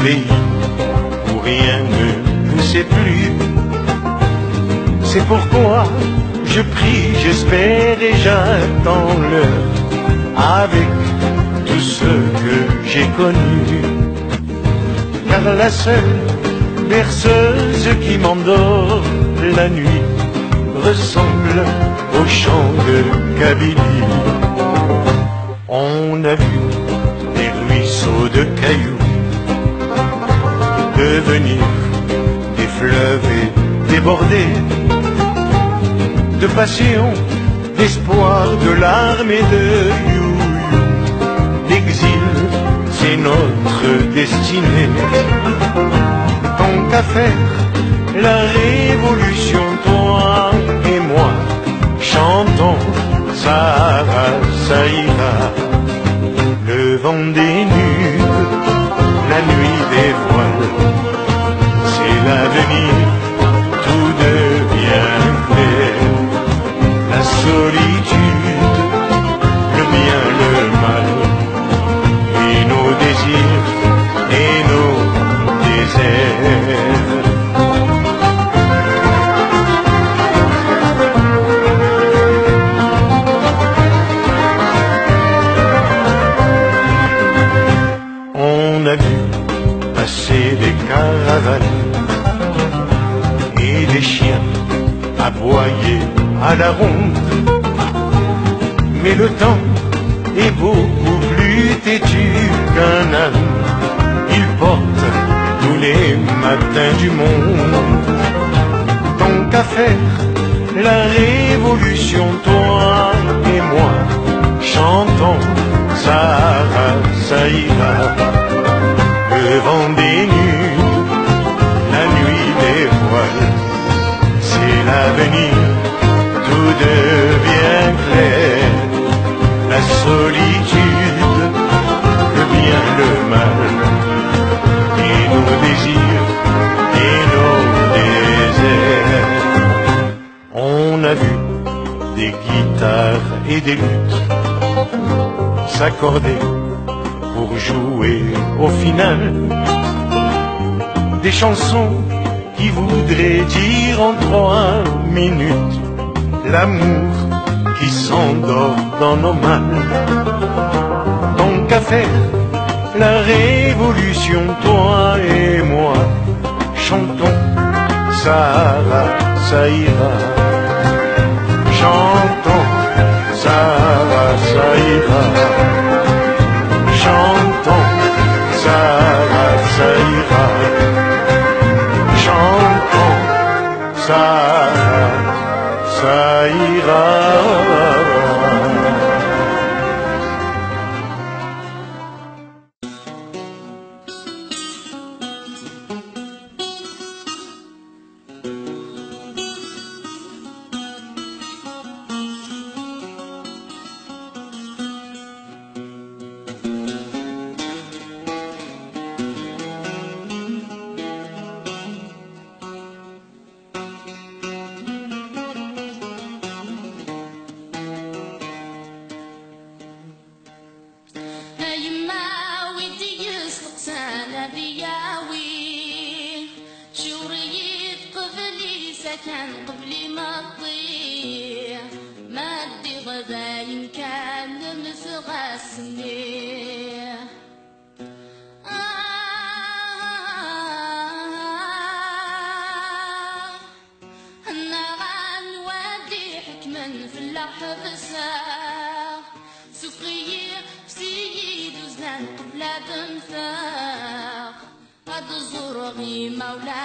pays où rien ne poussait plus. C'est pourquoi je prie, j'espère et j'attends l'heure avec tous ceux que j'ai connus. Car la seule berceuse qui m'endort la nuit ressemble au chant de Kabylie. On a vu des ruisseaux de cailloux devenir des fleuves et déborder de passion, d'espoir, de larmes et de you-you. L'exil, c'est notre destinée. Tant qu'à faire la révolution, toi et moi, chantons, ça va, ça ira. Le vent des nues, la nuit des voiles, c'est l'avenir, tout devient clair. La solitude, le bien, le mal, et nos désirs et nos déserts. On a vu passer des caravanes et des chiens aboyer à la ronde. Mais le temps est beaucoup plus têtu qu'un âne. Il porte tous les matins du monde. Tant qu'à faire la révolution, toi et moi, chantons, ça va, ça ira. Le vent des nues, la nuit des voiles, c'est l'avenir, tout devient clair. La solitude, le bien, le mal, et nos désirs et nos déserts. On a vu des guitares et des luttes s'accorder pour jouer au final des chansons qui voudraient dire en 3 minutes l'amour qui s'endort dans nos mains. Tant qu'à faire la révolution, toi et moi, chantons, ça va, ça ira. Chantons, ça va, ça ira. Chantons, ça va, ça ira. Chantons, ça va, ça ira. كان قبلي ما تطير ما ادي غدا يمكن نمسغ السنير انا غنودي حكما في اللحظة سقي سيد وزنان قبل تنفاق هاد الزرغي مولا